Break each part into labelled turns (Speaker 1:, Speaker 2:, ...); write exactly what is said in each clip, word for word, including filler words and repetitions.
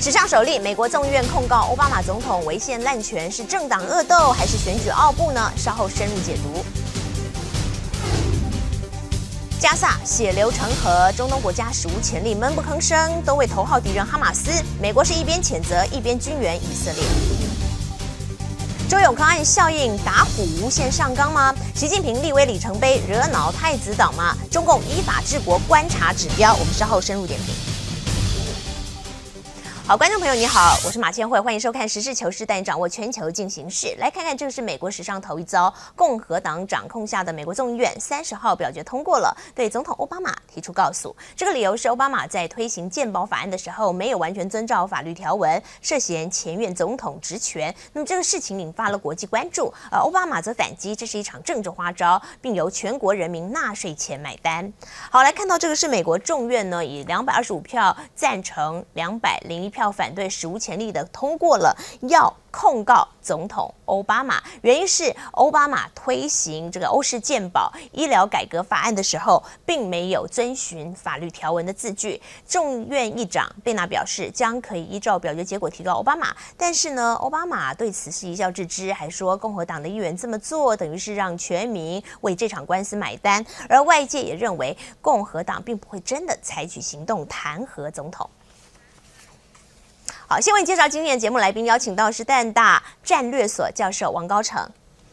Speaker 1: 史上首例，美国众议院控告奥巴马总统违宪滥权，是政党恶斗还是选举奥步呢？稍后深入解读。加萨血流成河，中东国家史无前例闷不吭声，都为头号敌人哈马斯。美国是一边谴责，一边军援以色列。周永康案效应，打虎无限上纲吗？习近平立威里程碑，惹恼太子党吗？中共依法治国观察指标，我们稍后深入点评。好，观众朋友你好，我是马千惠，欢迎收看《实事求是》，带你掌握全球进行式。来看看，这个是美国史上头一遭，共和党掌控下的美国众议院三十号表决通过了，对总统奥巴马提出告诉。这个理由是奥巴马在推行健保法案的时候，没有完全遵照法律条文，涉嫌前院总统职权。那么这个事情引发了国际关注，而奥巴马则反击，这是一场政治花招，并由全国人民纳税钱买单。好，来看到这个是美国众院呢，以两百二十五票赞成，两百零一票反对，史无前例的通过了要控告总统奥巴马。原因是奥巴马推行这个欧式健保医疗改革法案的时候，并没有遵循法律条文的字句。众院议长贝纳表示，将可以依照表决结果提告奥巴马，但是呢，奥巴马对此是一笑置之，还说共和党的议员这么做，等于是让全民为这场官司买单。而外界也认为，共和党并不会真的采取行动弹劾总统。好，先为你介绍今天的节目来宾，邀请到是淡大战略所教授王高成。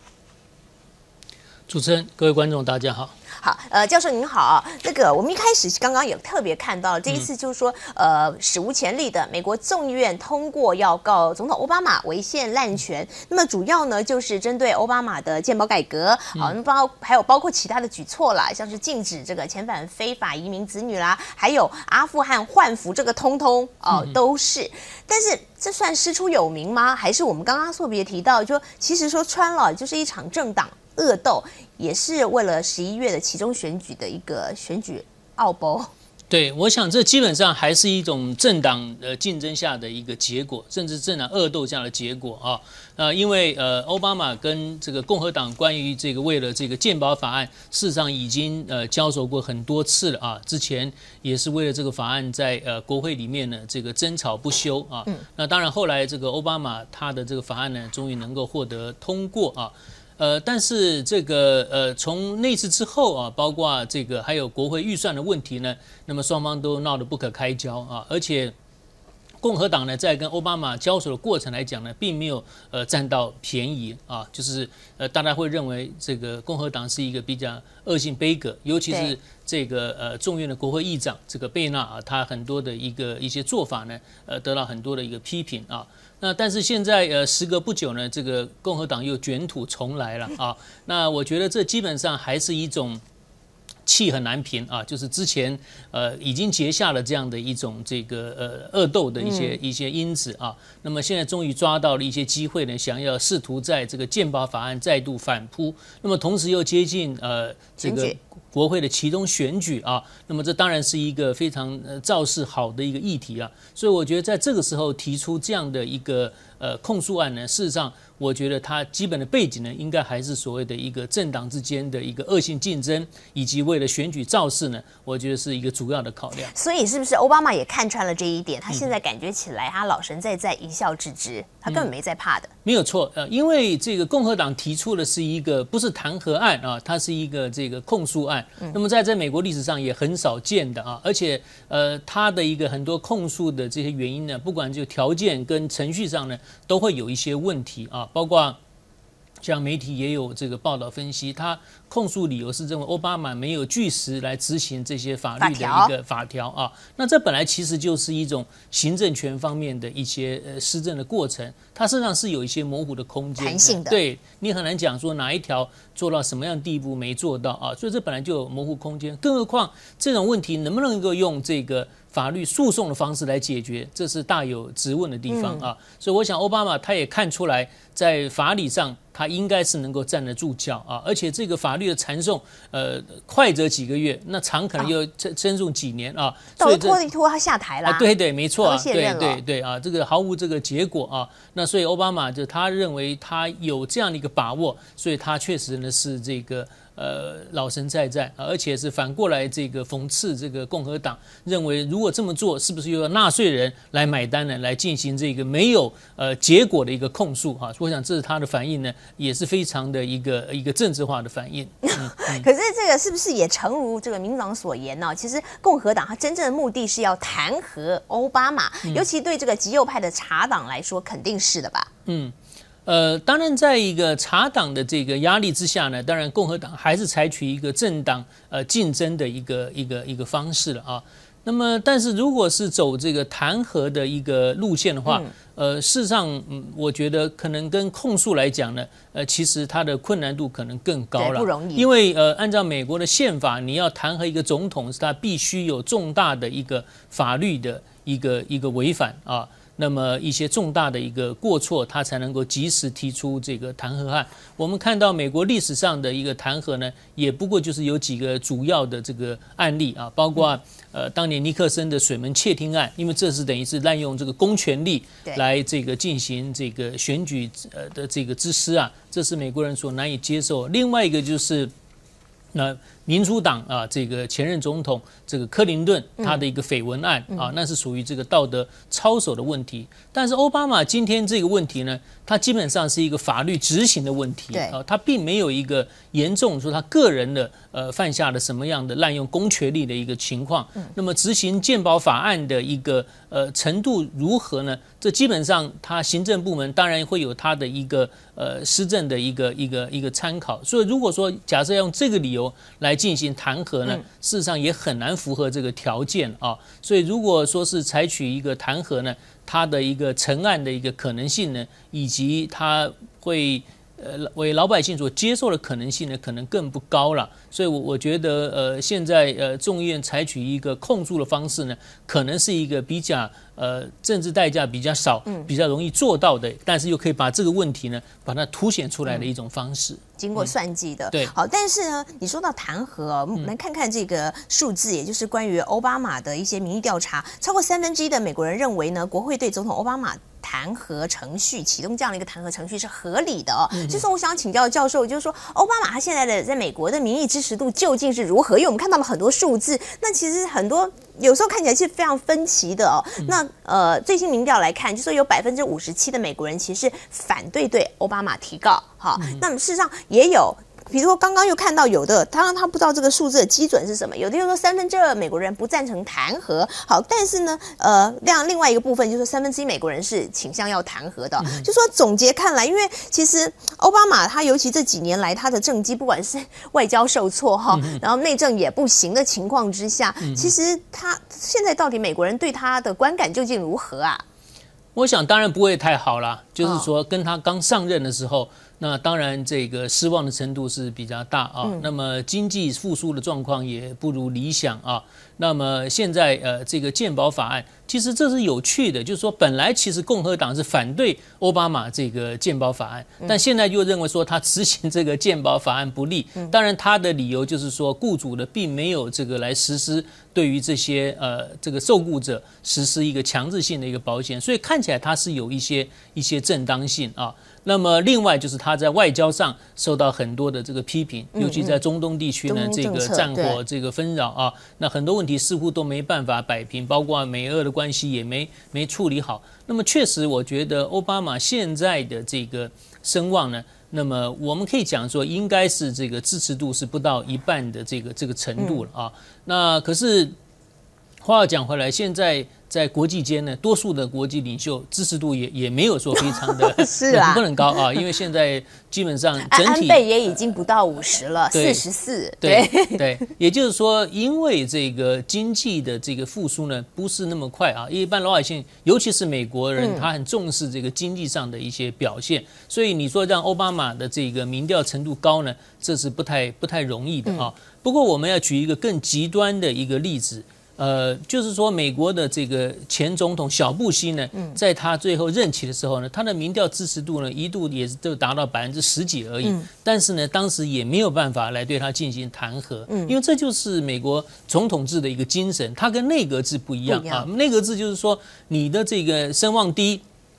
Speaker 2: 主持人，各位观众，大家好。
Speaker 1: 好，呃，教授您好。那个，我们一开始刚刚有特别看到，这一次就是说，嗯、呃，史无前例的美国众议院通过要告总统奥巴马违宪滥权。那么主要呢，就是针对奥巴马的健保改革，好，那包还有包括其他的举措啦，像是禁止这个遣返非法移民子女啦，还有阿富汗换服，这个通通哦、呃、都是。但是这算师出有名吗？还是我们刚刚特别提到，就其实说穿了，就是一场政党恶斗，也是为了十一月的期中选举的一个选举奥博。
Speaker 2: 对，我想这基本上还是一种政党呃竞争下的一个结果，甚至政党恶斗下的结果啊。呃，因为呃，奥巴马跟这个共和党关于这个为了这个健保法案，事实上已经呃交手过很多次了啊。之前也是为了这个法案在呃国会里面呢这个争吵不休啊。嗯、那当然后来这个奥巴马他的这个法案呢，终于能够获得通过啊。呃，但是这个呃，从那次之后啊，包括这个还有国会预算的问题呢，那么双方都闹得不可开交啊，而且共和党呢，在跟奥巴马交手的过程来讲呢，并没有呃占到便宜啊，就是呃大家会认为这个共和党是一个比较恶性杯葛，尤其是这个呃众院的国会议长这个贝纳啊，他很多的一个一些做法呢，呃得到很多的一个批评啊。那但是现在呃时隔不久呢，这个共和党又卷土重来了啊。那我觉得这基本上还是一种气很难平啊，就是之前呃已经结下了这样的一种这个呃恶斗的一些、嗯、一些因子啊。那么现在终于抓到了一些机会呢，想要试图在这个健保法案再度反扑，那么同时又接近呃这个国会的期中选举啊，那么这当然是一个非常呃造势好的一个议题啊，所以我觉得在这个时候提出这样的一个呃控诉案呢，事实上我觉得它基本的背景呢，应该还是所谓的一个政党之间的一个恶性竞争，以及为了选举造势呢，我觉得是一个主要的考量。
Speaker 1: 所以是不是奥巴马也看穿了这一点？他现在感觉起来，他老神在在，一笑置之，他根本没在怕的。嗯、
Speaker 2: 没有错，呃，因为这个共和党提出的是一个不是弹劾案啊，它是一个这个控诉案。那么在在美国历史上也很少见的啊，而且呃，它的一个很多控诉的这些原因呢，不管就条件跟程序上呢，都会有一些问题啊，包括像媒体也有这个报道分析，他控诉理由是认为奥巴马没有据实来执行这些法律的一个法条啊，那这本来其实就是一种行政权方面的一些呃施政的过程，它实际上是有一些模糊的空间，
Speaker 1: 弹性的，
Speaker 2: 对你很难讲说哪一条做到什么样的地步没做到啊，所以这本来就有模糊空间，更何况这种问题能不能够用这个法律诉讼的方式来解决，这是大有质问的地方啊。嗯、所以我想奥巴马他也看出来，在法理上他应该是能够站得住脚啊，而且这个法律的传送，呃，快则几个月，那长可能又深入几年啊。
Speaker 1: 所以拖一拖他下台了、啊。
Speaker 2: 对对，没错啊，对对对啊，这个毫无这个结果啊。那所以奥巴马就他认为他有这样的一个把握，所以他确实呢是这个呃老神在在，而且是反过来这个讽刺这个共和党，认为如果这么做，是不是又要纳税人来买单呢？来进行这个没有呃结果的一个控诉哈？我想这是他的反应呢，也是非常的一个一个政治化的反应。嗯
Speaker 1: 嗯、可是这个是不是也诚如这个民主党所言呢？其实共和党它真正的目的是要弹劾奥巴马，嗯、尤其对这个极右派的茶党来说，肯定是的吧？
Speaker 2: 嗯。呃，当然，在一个茶党的这个压力之下呢，当然共和党还是采取一个政党呃竞争的一个一个一个方式了啊。那么，但是如果是走这个弹劾的一个路线的话，嗯、呃，事实上，嗯，我觉得可能跟控诉来讲呢，呃，其实它的困难度可能更高了，
Speaker 1: 不容易。
Speaker 2: 因为呃，按照美国的宪法，你要弹劾一个总统，是他必须有重大的一个法律的一个一个违反啊。那么一些重大的一个过错，他才能够及时提出这个弹劾案。我们看到美国历史上的一个弹劾呢，也不过就是有几个主要的这个案例啊，包括呃当年尼克森的水门窃听案，因为这是等于是滥用这个公权力来这个进行这个选举呃的这个之失啊，这是美国人所难以接受。另外一个就是那民主党啊，这个前任总统这个克林顿他的一个绯闻案啊，那是属于这个道德操守的问题。但是奥巴马今天这个问题呢，它基本上是一个法律执行的问题啊，它并没有一个严重说他个人的呃犯下了什么样的滥用公权力的一个情况。那么执行健保法案的一个呃程度如何呢？这基本上他行政部门当然会有他的一个呃施政的一个一个一个参考。所以如果说假设要用这个理由来进行弹劾呢，事实上也很难符合这个条件啊。所以如果说是采取一个弹劾呢，它的一个成案的一个可能性呢，以及它会呃为老百姓所接受的可能性呢，可能更不高了。所以我，我我觉得呃，现在呃众议院采取一个控诉的方式呢，可能是一个比较呃政治代价比较少、比较容易做到的，但是又可以把这个问题呢，把它凸显出来的一种方式。
Speaker 1: 经过算计的，
Speaker 2: 嗯、对，
Speaker 1: 好，但是呢，你说到弹劾、哦，我们来看看这个数字，也就是关于奥巴马的一些民意调查，超过三分之一的美国人认为呢，国会对总统奥巴马弹劾程序启动这样的一个弹劾程序是合理的哦。嗯、就是我想请教教授，就是说奥巴马他现在的在美国的民意支持度究竟是如何？因为我们看到了很多数字，那其实很多有时候看起来是非常分歧的哦。嗯、那呃，最新民调来看，就说有百分之五十七的美国人其实反对对奥巴马提告。好，嗯、那么事实上也有。比如说，刚刚又看到有的，当然他不知道这个数字的基准是什么，有的又说三分之二美国人不赞成弹劾。好，但是呢，呃，另另外一个部分就是说三分之一美国人是倾向要弹劾的。嗯、就说总结看来，因为其实奥巴马他尤其这几年来他的政绩，不管是外交受挫哈，嗯、然后内政也不行的情况之下，嗯、其实他现在到底美国人对他的观感究竟如何啊？
Speaker 2: 我想当然不会太好啦，就是说跟他刚上任的时候。那当然，这个失望的程度是比较大啊。嗯、那么经济复苏的状况也不如理想啊。那么现在呃，这个健保法案，其实这是有趣的，就是说本来其实共和党是反对奥巴马这个健保法案，但现在又认为说他执行这个健保法案不利。当然他的理由就是说，雇主的并没有这个来实施对于这些呃这个受雇者实施一个强制性的一个保险，所以看起来它是有一些一些正当性啊。那么另外就是他在外交上受到很多的这个批评，尤其在中东地区呢，这个战火这个纷扰啊，那很多问题似乎都没办法摆平，包括美俄的关系也没没处理好。那么确实，我觉得奥巴马现在的这个声望呢，那么我们可以讲说，应该是这个支持度是不到一半的这个这个程度了啊。那可是话要讲回来，现在。在国际间呢，多数的国际领袖支持度也也没有说非常的
Speaker 1: 是啊，
Speaker 2: 不能高啊，因为现在基本上整体
Speaker 1: 安倍也已经不到五十了，四十四。
Speaker 2: 对对，也就是说，因为这个经济的这个复苏呢，不是那么快啊，一般老百姓，尤其是美国人，他很重视这个经济上的一些表现，所以你说让奥巴马的这个民调程度高呢，这是不太不太容易的啊。不过我们要举一个更极端的一个例子。呃，就是说，美国的这个前总统小布希呢，在他最后任期的时候呢，他的民调支持度呢，一度也就达到百分之十几而已。嗯、但是呢，当时也没有办法来对他进行弹劾，嗯、因为这就是美国总统制的一个精神，它跟内阁制不一样啊。内阁制就是说，你的这个声望低。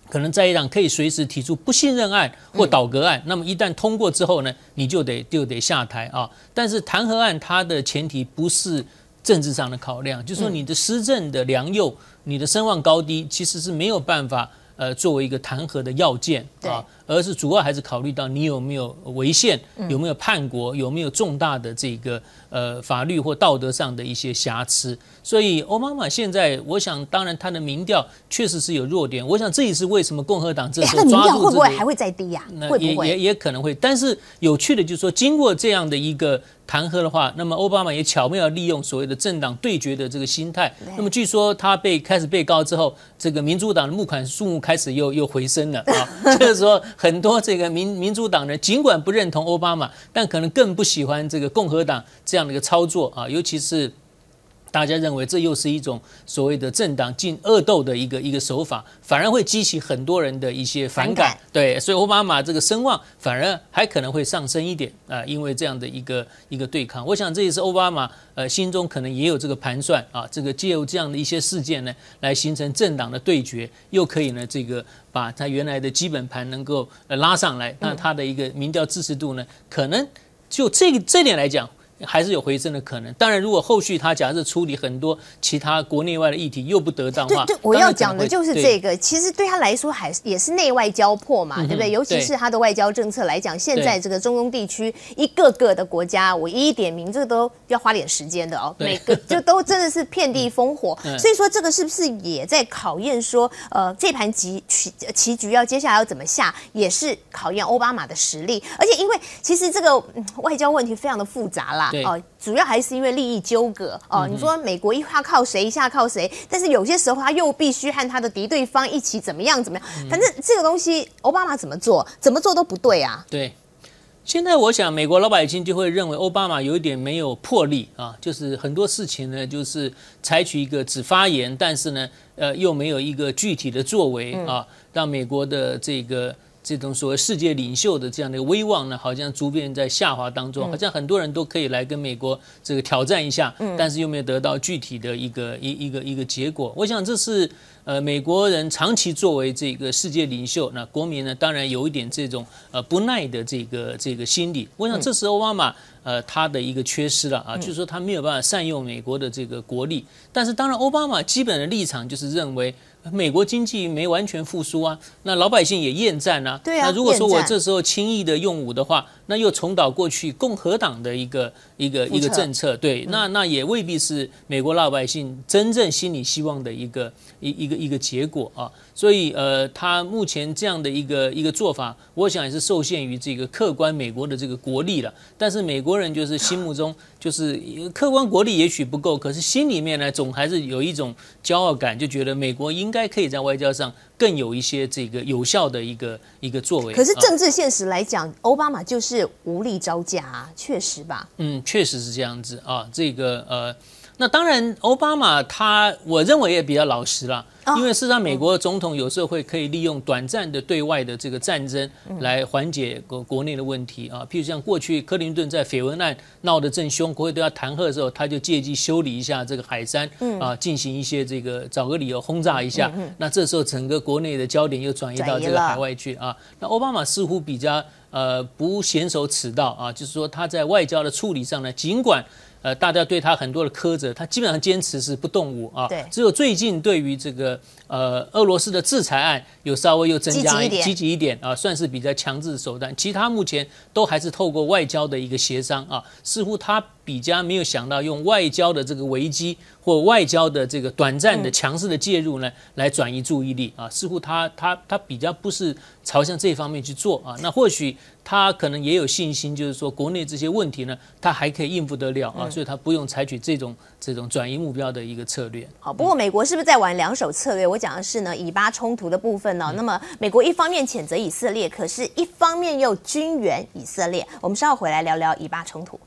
Speaker 2: 可能在野党可以随时提出不信任案或倒阁案，嗯、那么一旦通过之后呢，你就得就得下台啊。但是弹劾案它的前提不是政治上的考量，就是说你的施政的良莠、你的声望高低，其实是没有办法呃作为一个弹劾的要件啊，而是主要还是考虑到你有没有违宪，有没有叛国，有没有重大的这个呃法律或道德上的一些瑕疵。所以奥巴马现在，我想当然他的民调确实是有弱点，我想这也是为什么共和党这时候抓住这个，
Speaker 1: 他的民调会不会还会再低呀、啊？会不会
Speaker 2: 也也也可能会。但是有趣的就是说，经过这样的一个弹劾的话，那么奥巴马也巧妙利用所谓的政党对决的这个心态。那么据说他被开始被告之后，这个民主党的募款数目开始又又回升了啊，就是说很多这个民民主党人尽管不认同奥巴马，但可能更不喜欢这个共和党这样的一个操作啊，尤其是大家认为这又是一种所谓的政党进恶斗的一个一个手法，反而会激起很多人的一些反感。反感对，所以奥巴马这个声望反而还可能会上升一点啊、呃，因为这样的一个一个对抗，我想这也是奥巴马呃心中可能也有这个盘算啊，这个借由这样的一些事件呢，来形成政党的对决，又可以呢这个把他原来的基本盘能够呃拉上来，那他的一个民调支持度呢，可能就这个这点来讲，还是有回升的可能。当然，如果后续他假设处理很多其他国内外的议题又不得当的话，
Speaker 1: 对对，我要讲的就是这个。其实对他来说，还也是内外交迫嘛，嗯、对不对？尤其是他的外交政策来讲，现在这个中东地区一个个的国家，我一一点名，这个都要花点时间的哦。每个就都真的是遍地烽火，嗯、所以说这个是不是也在考验说，呃，这盘棋棋棋局要接下来要怎么下，也是考验奥巴马的实力。而且因为其实这个、嗯、外交问题非常的复杂啦。哦，主要还是因为利益纠葛哦。嗯、你说美国一下靠谁，一下靠谁，但是有些时候他又必须和他的敌对方一起怎么样怎么样。反正这个东西，奥巴马怎么做，怎么做都不对啊。
Speaker 2: 对，现在我想美国老百姓就会认为奥巴马有一点没有魄力啊，就是很多事情呢，就是采取一个只发言，但是呢，呃，又没有一个具体的作为啊，让美国的这个。这种所谓世界领袖的这样的威望呢，好像逐渐在下滑当中，好像很多人都可以来跟美国这个挑战一下，但是又没有得到具体的一个一一个一个结果。我想这是呃美国人长期作为这个世界领袖，那国民呢当然有一点这种呃不耐的这个这个心理。我想这是奥巴马呃他的一个缺失了啊，就是说他没有办法善用美国的这个国力。但是当然奥巴马基本的立场就是认为。美国经济没完全复苏啊，那老百姓也厌战啊。
Speaker 1: 对啊。
Speaker 2: 那如果说我这时候轻易的用武的话，那又重蹈过去共和党的一个一个一个政策，对，那那也未必是美国老百姓真正心里希望的一个一一个一个结果啊。所以呃，他目前这样的一个一个做法，我想也是受限于这个客观美国的这个国力了。但是美国人就是心目中就是客观国力也许不够，可是心里面呢，总还是有一种骄傲感，就觉得美国应该可以在外交上更有一些这个有效的一个一个作为。
Speaker 1: 可是政治现实来讲，奥巴马就是无力招架啊，确实吧？
Speaker 2: 嗯，确实是这样子啊。这个呃，那当然，奥巴马他我认为也比较老实啦。因为事实上，美国总统有时候会可以利用短暂的对外的这个战争来缓解国国内的问题啊。譬如像过去克林顿在绯闻案闹得正凶，国会都要弹劾的时候，他就借机修理一下这个海山啊，进行一些这个找个理由轰炸一下。那这时候整个国内的焦点又转移到这个海外去啊。那奥巴马似乎比较呃不娴熟此道啊，就是说他在外交的处理上呢，尽管。呃，大家对他很多的苛责，他基本上坚持是不动武啊。
Speaker 1: 对，
Speaker 2: 只有最近对于这个呃俄罗斯的制裁案有稍微又增加积极一点啊，算是比较强制的手段。其他目前都还是透过外交的一个协商啊，似乎他比较没有想到用外交的这个危机或外交的这个短暂的强势的介入呢，来转移注意力啊。似乎他他他比较不是朝向这方面去做啊。那或许他可能也有信心，就是说国内这些问题呢，他还可以应付得了啊。所以他不用采取这种这种转移目标的一个策略。
Speaker 1: 好，不过美国是不是在玩两手策略？我讲的是呢，以巴冲突的部分呢。嗯、那么美国一方面谴责以色列，可是一方面又军援以色列。我们稍后回来聊聊以巴冲突。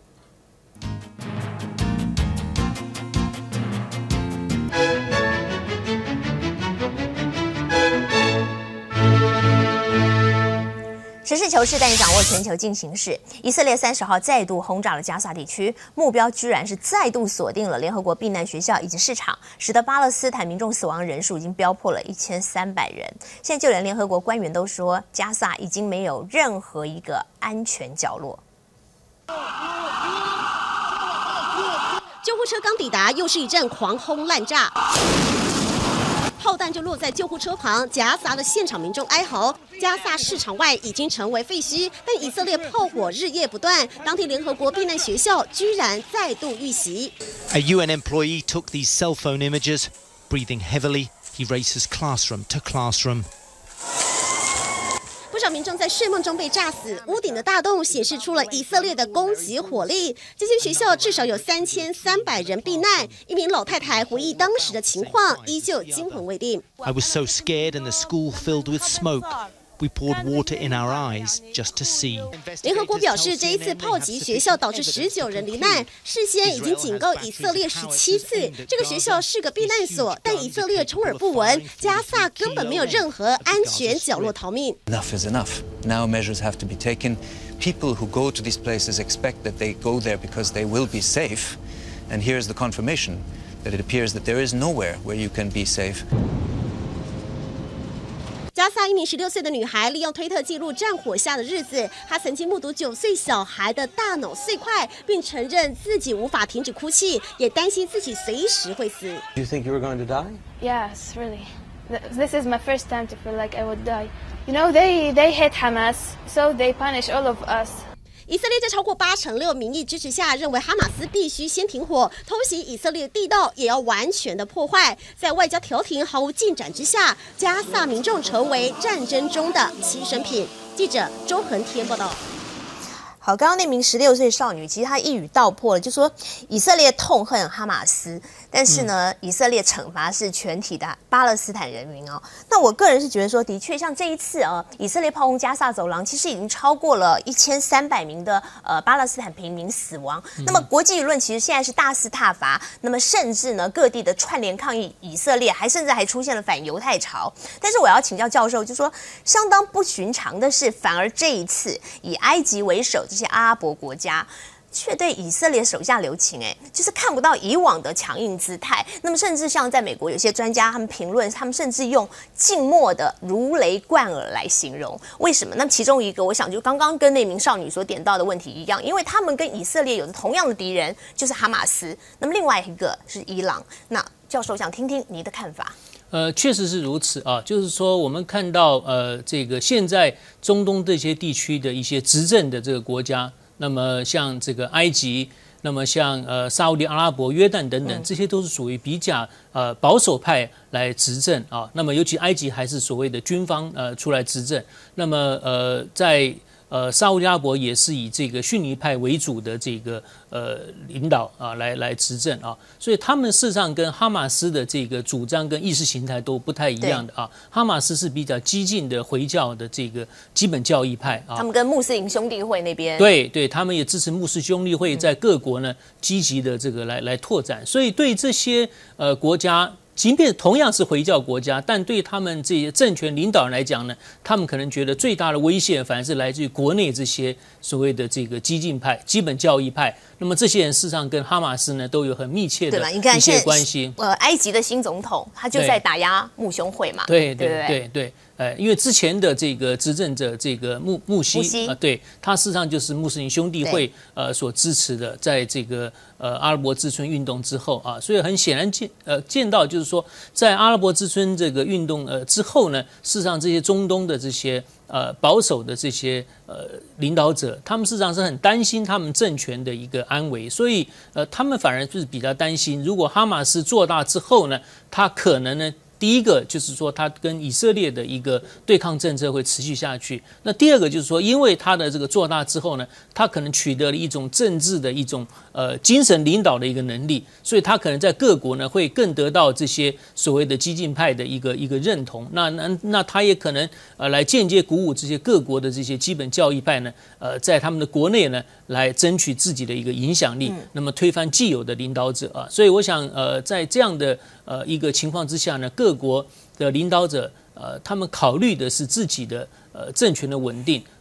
Speaker 1: 实事求是带你掌握全球进行式。以色列三十号再度轰炸了加萨地区，目标居然是再度锁定了联合国避难学校以及市场，使得巴勒斯坦民众死亡人数已经飙破了一千三百人。现在就连联合国官员都说，加萨已经没有任何一个安全角落。
Speaker 3: 救护车刚抵达，又是一阵狂轰滥炸。炮弹就落在救护车旁，夹杂了现场民众哀嚎。加萨市场外已经成为废墟，但以色列炮火日夜不断，当地联合国避难学校居然再度遇袭。
Speaker 4: A U N employee took these cell phone images. Breathing heavily, he races classroom to classroom.
Speaker 3: 不少民众在睡梦中被炸死，屋顶的大洞显示出了以色列的攻击火力。这间学校至少有三千三百人避难。一名老太太回忆当时的情况，依旧惊魂未定。
Speaker 4: I was so scared and the school filled with smoke. We poured water in our eyes just to see.
Speaker 3: 联合国表示，这一次炮击学校导致十九人罹难，事先已经警告以色列十七次，这个学校是个避难所，但以色列充耳不闻，加萨根本没有任何安全角落逃命。
Speaker 5: Enough is enough. Now measures have to be taken. People who go to these places expect that they go there because they will be safe, and here's the confirmation that it appears that there is nowhere where you can be safe.
Speaker 3: 加萨一名十六岁的女孩利用推特记录战火下的日子。她曾经目睹九岁小孩的大脑碎块，并承认自己无法停止哭泣，也担心自己随时会死。
Speaker 6: You think you were going to die?
Speaker 7: Yes, really. This is my first time to feel like I would die. You know, they they hate Hamas, so they punish all of us.
Speaker 3: 以色列在超过八成六民意支持下，认为哈马斯必须先停火，偷袭以色列地道也要完全的破坏。在外交调停毫无进展之下，加萨民众成为战争中的牺牲品。记者周恒天报道。
Speaker 1: 好，刚刚那名十六岁少女，其实她一语道破了，就说以色列痛恨哈马斯，但是呢，嗯、以色列惩罚是全体的巴勒斯坦人民哦。那我个人是觉得说，的确像这一次啊，以色列炮轰加萨走廊，其实已经超过了一千三百名的呃巴勒斯坦平民死亡。嗯、那么国际舆论其实现在是大肆挞伐，那么甚至呢各地的串联抗议以色列，还甚至还出现了反犹太潮。但是我要请教教授，就说相当不寻常的是，反而这一次以埃及为首。这些阿拉伯国家却对以色列手下留情，哎，就是看不到以往的强硬姿态。那么，甚至像在美国，有些专家他们评论，他们甚至用静默的如雷贯耳来形容。为什么？那其中一个，我想就刚刚跟那名少女所点到的问题一样，因为他们跟以色列有着同样的敌人，就是哈马斯。那么另外一个是伊朗。那教授想听听你的看法。
Speaker 2: 呃，确实是如此啊，就是说我们看到呃，这个现在中东这些地区的一些执政的这个国家，那么像这个埃及，那么像呃沙烏地阿拉伯、约旦等等，这些都是属于比较呃保守派来执政啊。那么尤其埃及还是所谓的军方呃出来执政，那么呃在。呃，沙烏地阿拉伯也是以这个逊尼派为主的这个呃领导啊，来来执政啊，所以他们事实上跟哈马斯的这个主张跟意识形态都不太一样的啊。哈马斯是比较激进的回教的这个基本教义派啊，
Speaker 1: 他们跟穆斯林兄弟会那边，
Speaker 2: 对对，他们也支持穆斯兄弟会在各国呢积极的这个来来拓展，所以对这些呃国家。即便同样是回教国家，但对他们这些政权领导人来讲呢，他们可能觉得最大的威胁反而是来自于国内这些所谓的这个激进派、基本教义派。那么这些人事实上跟哈马斯呢都有很密切的一些关系。
Speaker 1: 呃，埃及的新总统他就在打压穆兄会嘛，
Speaker 2: 对对对 对, 对。呃，因为之前的这个执政者这个穆穆希啊、呃，对他事实上就是穆斯林兄弟会呃所支持的，在这个呃阿拉伯之春运动之后啊，所以很显然见呃见到就是说，在阿拉伯之春这个运动呃之后呢，事实上这些中东的这些呃保守的这些呃领导者，他们事实上是很担心他们政权的一个安危，所以呃他们反而就是比较担心，如果哈马斯做大之后呢，他可能呢。第一个就是说，他跟以色列的一个对抗政策会持续下去。那第二个就是说，因为他的这个做大之后呢，他可能取得了一种政治的一种呃精神领导的一个能力，所以他可能在各国呢会更得到这些所谓的激进派的一个一个认同。那那那他也可能呃来间接鼓舞这些各国的这些基本教义派呢，呃在他们的国内呢来争取自己的一个影响力，那么推翻既有的领导者啊。所以我想呃在这样的呃一个情况之下呢，各国的领导者，呃，他们考虑的是自己的呃政权的稳定，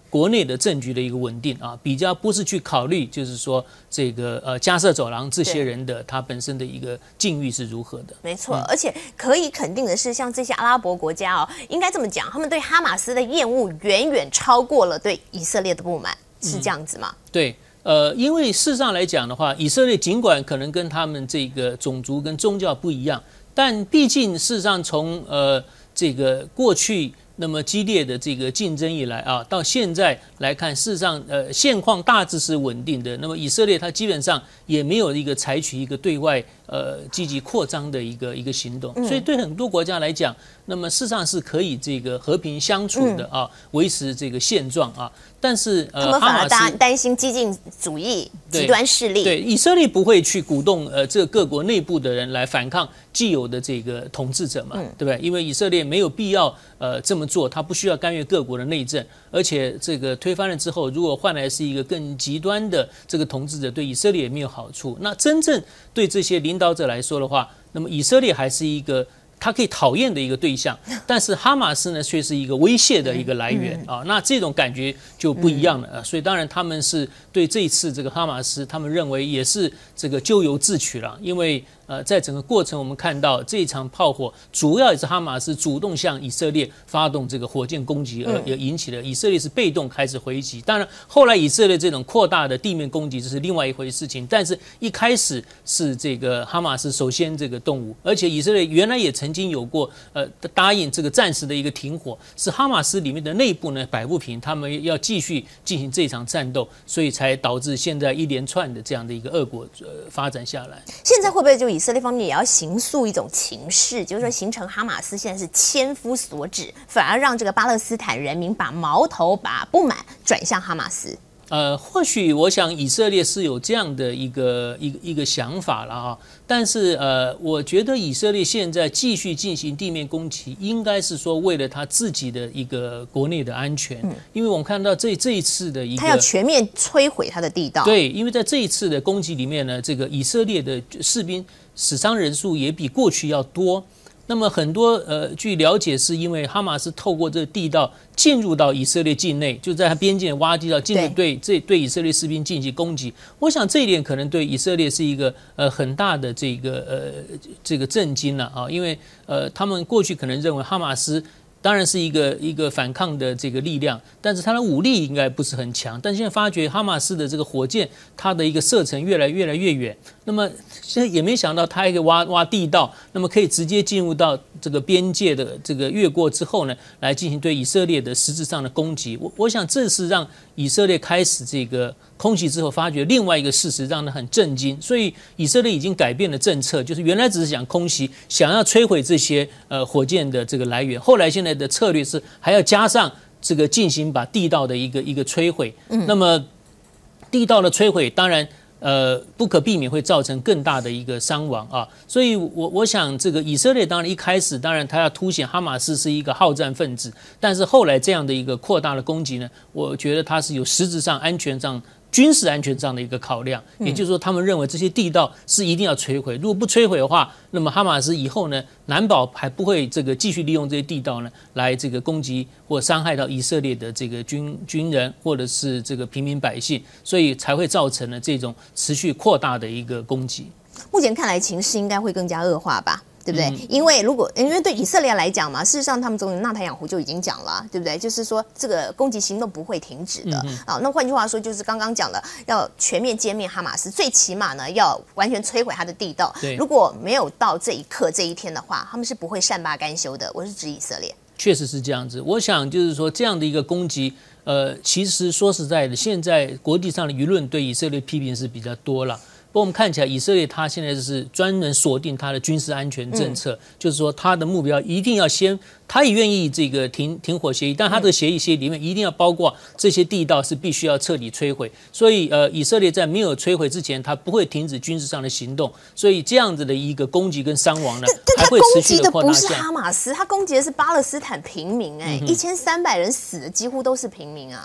Speaker 2: 国内的政局的一个稳定啊，比较不是去考虑，就是说这个呃加沙走廊这些人的他本身的一个境遇是如何的。
Speaker 1: 没错，嗯、而且可以肯定的是，像这些阿拉伯国家哦，应该这么讲，他们对哈马斯的厌恶远远超过了对以色列的不满，是这样子吗？
Speaker 2: 嗯、对。呃，因为事实上来讲的话，以色列尽管可能跟他们这个种族跟宗教不一样，但毕竟事实上从呃这个过去那么激烈的这个竞争以来啊，到现在来看，事实上呃现况大致是稳定的。那么以色列它基本上也没有一个采取一个对外呃积极扩张的一个一个行动，所以对很多国家来讲，那么事实上是可以这个和平相处的啊，维持这个现状啊。但是呃，
Speaker 1: 他们反而担担心激进主义、极端势力。
Speaker 2: 对，以色列不会去鼓动呃这个各国内部的人来反抗既有的这个统治者嘛，嗯、对不对？因为以色列没有必要呃这么做，他不需要干预各国的内政，而且这个推翻了之后，如果换来是一个更极端的这个统治者，对以色列也没有好处。那真正对这些领导者来说的话，那么以色列还是一个他可以讨厌的一个对象，但是哈马斯呢却是一个威胁的一个来源啊，那这种感觉就不一样了啊。所以当然他们是对这一次这个哈马斯，他们认为也是这个咎由自取了，因为呃在整个过程我们看到这一场炮火主要也是哈马斯主动向以色列发动这个火箭攻击，而也引起了以色列是被动开始回击。当然后来以色列这种扩大的地面攻击这是另外一回事情，但是一开始是这个哈马斯首先这个动武，而且以色列原来也曾经有过呃答应这个暂时的一个停火，是哈马斯里面的内部呢摆不平，他们要继续进行这场战斗，所以才导致现在一连串的这样的一个恶果呃发展下来。
Speaker 1: 现在会不会就以色列方面也要形塑一种情势，就是说形成哈马斯现在是千夫所指，反而让这个巴勒斯坦人民把矛头把不满转向哈马斯？
Speaker 2: 呃，或许我想以色列是有这样的一个一个一个想法了啊，但是呃，我觉得以色列现在继续进行地面攻击，应该是说为了他自己的一个国内的安全，嗯、因为我们看到这这一次的一个，
Speaker 1: 他要全面摧毁他的地道。
Speaker 2: 对，因为在这一次的攻击里面呢，这个以色列的士兵死伤人数也比过去要多。那么很多呃，据了解是因为哈马斯透过这个地道进入到以色列境内，就在他边境挖地道进入对这对以色列士兵进行攻击。我想这一点可能对以色列是一个呃很大的这个呃这个震惊了啊，因为呃他们过去可能认为哈马斯当然是一个一个反抗的这个力量，但是它的武力应该不是很强。但现在发觉哈马斯的这个火箭，它的一个射程越来越来越远，那么现在也没想到它还可以挖挖地道，那么可以直接进入到这个边界的这个越过之后呢，来进行对以色列的实质上的攻击。我我想这是让以色列开始这个空袭之后，发觉另外一个事实让他很震惊。所以以色列已经改变了政策，就是原来只是想空袭，想要摧毁这些呃火箭的这个来源，后来现在的策略是还要加上这个进行把地道的一个一个摧毁。嗯、那么地道的摧毁，当然。呃，不可避免会造成更大的一个伤亡啊，所以我我想这个以色列当然一开始当然他要凸显哈马斯是一个好战分子，但是后来这样的一个扩大的攻击呢，我觉得它是有实质上安全上。军事安全上的一个考量，也就是说，他们认为这些地道是一定要摧毁。如果不摧毁的话，那么哈马斯以后呢，难保还不会这个继续利用这些地道呢，来这个攻击或伤害到以色列的这个军军人或者是这个平民百姓，所以才会造成了这种持续扩大的一个攻击。
Speaker 1: 目前看来，情势应该会更加恶化吧？对不对？嗯、因为如果因为对以色列来讲嘛，事实上他们总理纳坦雅胡就已经讲了，对不对？就是说这个攻击行动不会停止的、嗯、啊。那换句话说，就是刚刚讲的，要全面歼灭哈马斯，最起码呢要完全摧毁他的地道。如果没有到这一刻这一天的话，他们是不会善罢甘休的。我是指以色列，
Speaker 2: 确实是这样子。我想就是说这样的一个攻击，呃，其实说实在的，现在国际上的舆论对以色列批评是比较多了。不过我们看起来，以色列它现在是专门锁定它的军事安全政策，嗯、就是说它的目标一定要先，他也愿意这个停停火协议，但他的协议协议里面一定要包括这些地道是必须要彻底摧毁。所以呃，以色列在没有摧毁之前，它不会停止军事上的行动。所以这样子的一个攻击跟伤亡呢，还会持续的扩大。
Speaker 1: 攻击的不是哈马斯，他攻击的是巴勒斯坦平民、欸，哎、嗯，一千三百人死的几乎都是平民啊。
Speaker 2: 对。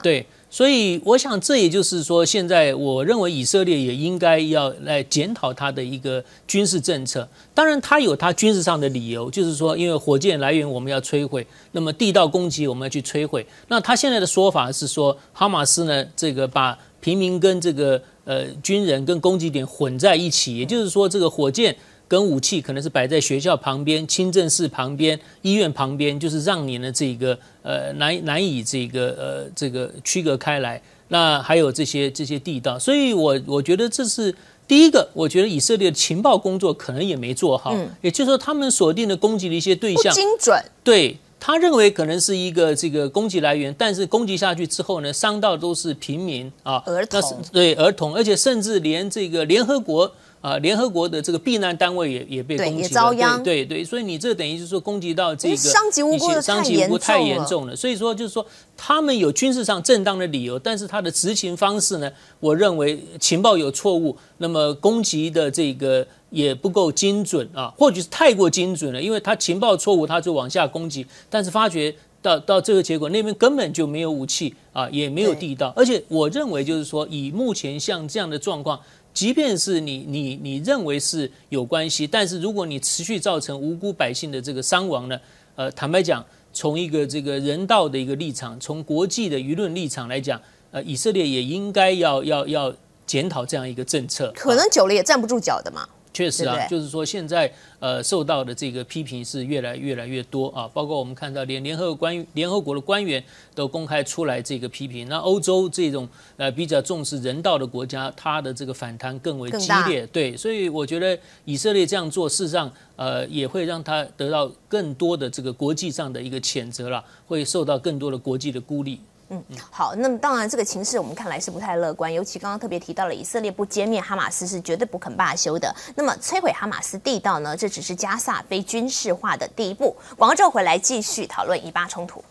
Speaker 2: 所以我想，这也就是说，现在我认为以色列也应该要来检讨它的一个军事政策。当然，它有它军事上的理由，就是说，因为火箭来源我们要摧毁，那么地道攻击我们要去摧毁。那他现在的说法是说，哈马斯呢，这个把平民跟这个呃军人跟攻击点混在一起，也就是说，这个火箭跟武器可能是摆在学校旁边、清真寺旁边、医院旁边，就是让你的这个呃难难以这个呃这个区隔开来。那还有这些这些地道，所以我我觉得这是第一个。我觉得以色列的情报工作可能也没做好，嗯、也就是说他们锁定的攻击的一些对象
Speaker 1: 不精准，
Speaker 2: 对。他认为可能是一个这个攻击来源，但是攻击下去之后呢，伤到都是平民啊，
Speaker 1: 儿童，
Speaker 2: 对儿童，而且甚至连这个联合国啊，联合国的这个避难单位也也被攻击了，
Speaker 1: 也遭殃，
Speaker 2: 对对对，所以你这等于就是说攻击到这个
Speaker 1: 伤及无辜的
Speaker 2: 伤及无辜太严重了，所以说就是说他们有军事上正当的理由，但是他的执行方式呢，我认为情报有错误，那么攻击的这个也不够精准啊，或许是太过精准了，因为他情报错误，他就往下攻击，但是发觉到到这个结果，那边根本就没有武器啊，也没有地道，而且我认为就是说，以目前像这样的状况，即便是你你你认为是有关系，但是如果你持续造成无辜百姓的这个伤亡呢，呃，坦白讲，从一个这个人道的一个立场，从国际的舆论立场来讲，呃，以色列也应该要要要检讨这样一个政策，
Speaker 1: 可能久了也站不住脚的嘛。
Speaker 2: 确实啊，
Speaker 1: 对对
Speaker 2: 就是说现在呃受到的这个批评是越来越来越多啊，包括我们看到连联合官联合国的官员都公开出来这个批评。那欧洲这种呃比较重视人道的国家，它的这个反弹更为激烈。对，所以我觉得以色列这样做，事实上呃也会让它得到更多的这个国际上的一个谴责啦，会受到更多的国际的孤立。
Speaker 1: 嗯，好，那么当然这个情势我们看来是不太乐观，尤其刚刚特别提到了以色列不歼灭哈马斯是绝对不肯罢休的。那么摧毁哈马斯地道呢，这只是加萨非军事化的第一步。广告之后回来继续讨论以巴冲突。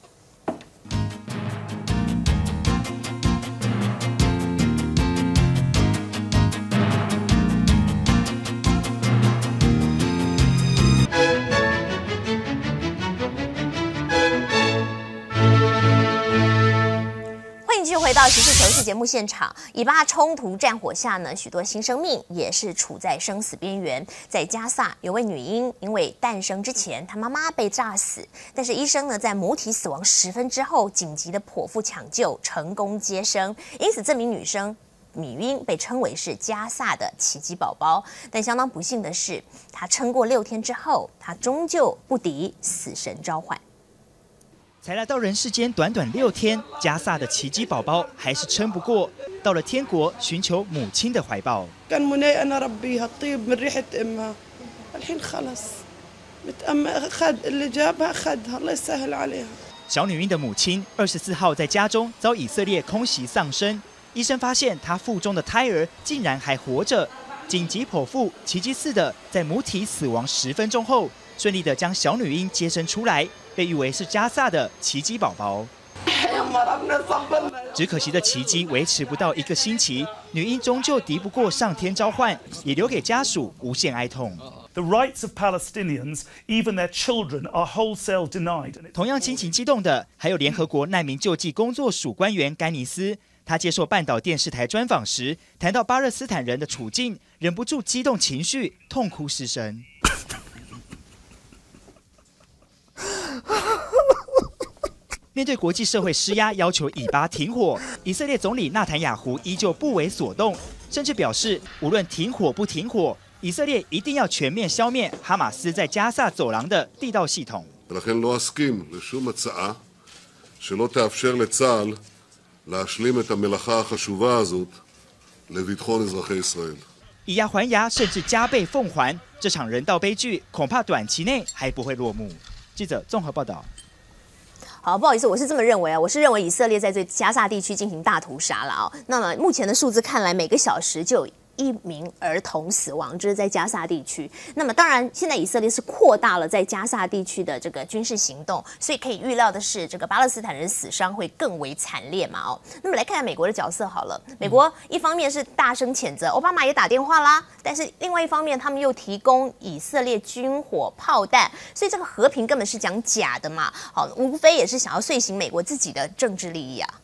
Speaker 1: 继续回到时事求是节目现场，以巴冲突战火下呢，许多新生命也是处在生死边缘。在加萨，有位女婴因为诞生之前，她妈妈被炸死，但是医生呢在母体死亡十分之后，紧急的剖腹抢救，成功接生，因此这名女生女婴被称为是加萨的奇迹宝宝。但相当不幸的是，她撑过六天之后，她终究不敌死神召唤。
Speaker 6: 才来到人世间短短六天，加萨的奇迹宝宝还是撑不过，到了天国寻求母亲的怀抱。小女婴的母亲二十四号在家中遭以色列空袭丧生，医生发现她腹中的胎儿竟然还活着，紧急剖腹，奇迹似的在母体死亡十分钟后，顺利的将小女婴接生出来。被誉为是加萨的奇迹宝宝，只可惜的奇迹维持不到一个星期，女婴终究敌不过上天召唤，也留给家属无限哀痛。
Speaker 8: The rights of Palestinians, even their children, are wholesale denied.
Speaker 6: 同样心情激动的还有联合国难民救济工作署官员甘尼斯，他接受半岛电视台专访时，谈到巴勒斯坦人的处境，忍不住激动情绪，痛哭失声。面对国际社会施压，要求以巴停火，以色列总理纳坦雅胡依旧不为所动，甚至表示，无论停火不停火，以色列一定要全面消灭哈马斯在加萨走廊的地道系统。
Speaker 9: ולכן לא אסכים לשום הצעה שלא תאפשר לצה"ל להשלים את המלאכה החשובה הזאת לביטחון אזרחי ישראל。
Speaker 6: 以牙还牙，甚至加倍奉还，这场人道悲剧恐怕短期内还不会落幕。记者综合报道。
Speaker 1: 好，不好意思，我是这么认为啊，我是认为以色列在对加萨地区进行大屠杀了啊。那么目前的数字看来，每个小时就有一名儿童死亡，这是在加萨地区。那么当然，现在以色列是扩大了在加萨地区的这个军事行动，所以可以预料的是，这个巴勒斯坦人死伤会更为惨烈嘛哦。那么来看看美国的角色好了，美国一方面是大声谴责，奥巴马也打电话啦，但是另外一方面他们又提供以色列军火炮弹，所以这个和平根本是讲假的嘛。好，无非也是想要遂行美国自己的政治利益啊。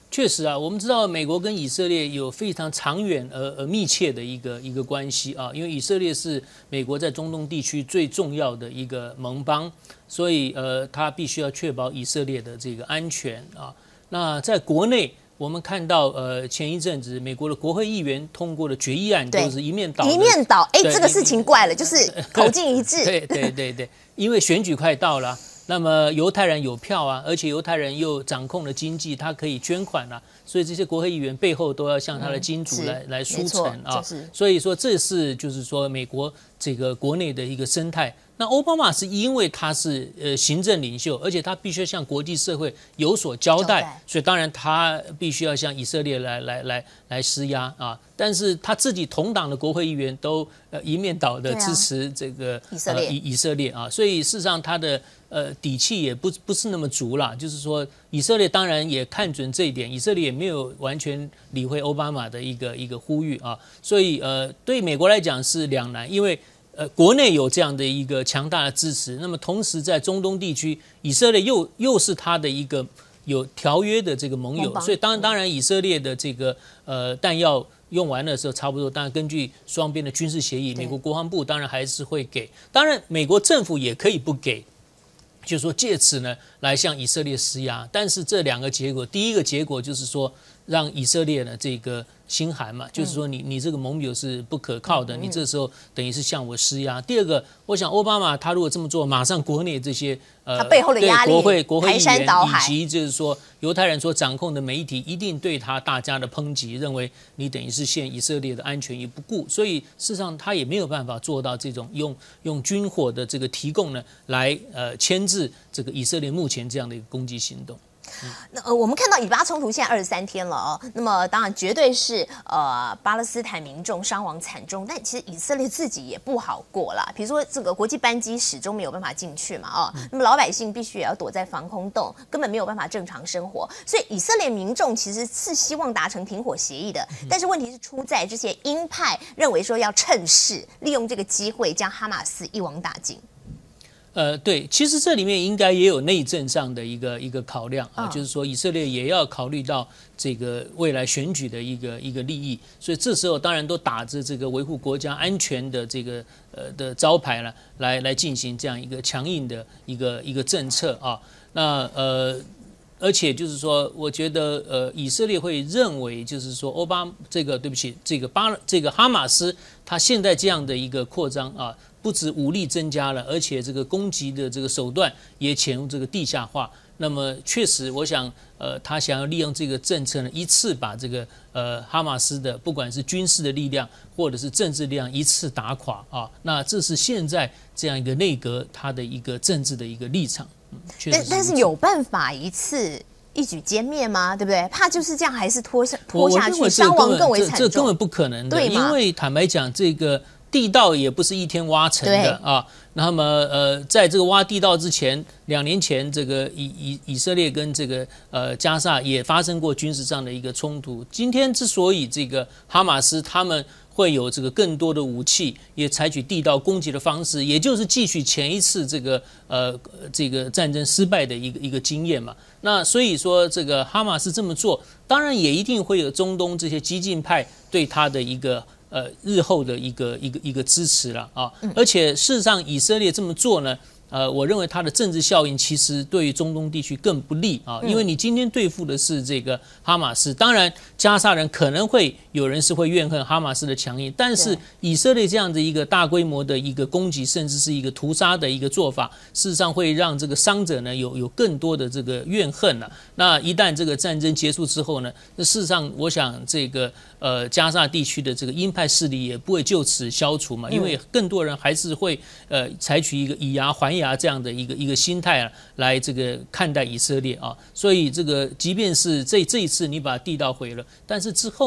Speaker 2: 确实啊，我们知道美国跟以色列有非常长远而而密切的一个一个关系啊，因为以色列是美国在中东地区最重要的一个盟邦，所以呃，他必须要确保以色列的这个安全啊。那在国内，我们看到呃前一阵子美国的国会议员通过的决议案都是一面倒，
Speaker 1: 一面倒，哎，这个事情怪了，就是口径一致。
Speaker 2: 对对对对，因为选举快到了。那么犹太人有票啊，而且犹太人又掌控了经济，他可以捐款啊，所以这些国会议员背后都要向他的金主来、嗯、来输成啊。所以说这是就是说美国这个国内的一个生态。那奥巴马是因为他是呃行政领袖，而且他必须向国际社会有所交代，交代所以当然他必须要向以色列来来来来施压啊。但是他自己同党的国会议员都呃一面倒的支持这个、
Speaker 1: 啊、以色列、
Speaker 2: 呃、以, 以色列啊，所以事实上他的呃底气也不不是那么足啦。就是说以色列当然也看准这一点，以色列也没有完全理会奥巴马的一个一个呼吁啊，所以呃对美国来讲是两难，因为。呃，国内有这样的一个强大的支持，那么同时在中东地区，以色列又又是他的一个有条约的这个盟友，所以当然当然以色列的这个呃弹药用完的时候差不多，当然根据双边的军事协议，美国国防部当然还是会给，当然美国政府也可以不给。就是说借此呢来向以色列施压，但是这两个结果，第一个结果就是说让以色列呢这个心寒嘛，就是说你你这个盟友是不可靠的，你这时候等于是向我施压。第二个，我想奥巴马他如果这么做，马上国内这些呃
Speaker 1: 他背后的压力，
Speaker 2: 国会国会议员
Speaker 1: 以
Speaker 2: 及就是说犹太人所掌控的媒体，一定对他大家的抨击，认为你等于是陷以色列的安全于不顾，所以事实上他也没有办法做到这种用用军火的这个提供呢来呃牵制这个以色列目前这样的一个攻击行动。
Speaker 1: 那呃，我们看到以巴冲突现在二十三天了哦，那么当然绝对是呃巴勒斯坦民众伤亡惨重，但其实以色列自己也不好过啦。比如说这个国际班机始终没有办法进去嘛，哦，那么老百姓必须也要躲在防空洞，根本没有办法正常生活。所以以色列民众其实是希望达成停火协议的，但是问题是出在这些鹰派认为说要趁势利用这个机会将哈马斯一网打尽。
Speaker 2: 呃，对，其实这里面应该也有内政上的一个一个考量啊，哦、就是说以色列也要考虑到这个未来选举的一个一个利益，所以这时候当然都打着这个维护国家安全的这个呃的招牌了，来来进行这样一个强硬的一个一个政策啊。那呃，而且就是说，我觉得呃，以色列会认为就是说，奥巴这个对不起，这个巴这个哈马斯，他现在这样的一个扩张啊。不止武力增加了，而且这个攻击的这个手段也潜入这个地下化。那么确实，我想，呃，他想要利用这个政策呢，一次把这个呃哈马斯的不管是军事的力量或者是政治力量一次打垮啊。那这是现在这样一个内阁他的一个政治的一个立场。嗯、
Speaker 1: 但但是有办法一次一举歼灭吗？对不对？怕就是这样，还是拖下拖下去，伤亡更为惨重。
Speaker 2: 这, 这根本不可能的，因为坦白讲，这个。地道也不是一天挖成的啊。那么呃，在这个挖地道之前，两年前这个以以以色列跟这个呃加萨也发生过军事上的一个冲突。今天之所以这个哈马斯他们会有这个更多的武器，也采取地道攻击的方式，也就是继续前一次这个呃这个战争失败的一个一个经验嘛。那所以说，这个哈马斯这么做，当然也一定会有中东这些激进派对他的一个。呃，日后的一个一个一个支持了啊，而且事实上，以色列这么做呢，呃，我认为它的政治效应其实对于中东地区更不利啊，因为你今天对付的是这个哈马斯，当然加沙人可能会有人是会怨恨哈马斯的强硬，但是以色列这样的一个大规模的一个攻击，甚至是一个屠杀的一个做法，事实上会让这个伤者呢有有更多的这个怨恨了。那一旦这个战争结束之后呢，那事实上我想这个。呃，加沙地区的这个鹰派势力也不会就此消除嘛，因为更多人还是会呃采取一个以牙还牙这样的一个一个心态啊，来这个看待以色列啊。所以这个即便是这这一次你把地道毁了，但是之后呢，